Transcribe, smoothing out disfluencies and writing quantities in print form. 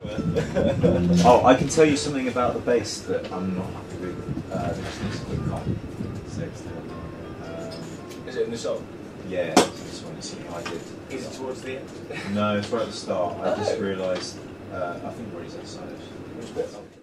Oh, I can tell you something about the bass that I'm not happy with. Is it in the song? Yeah, this one is something I did. Is it towards the end? No, it's right at the start. I just realised, I think Ray's outside. Which bit?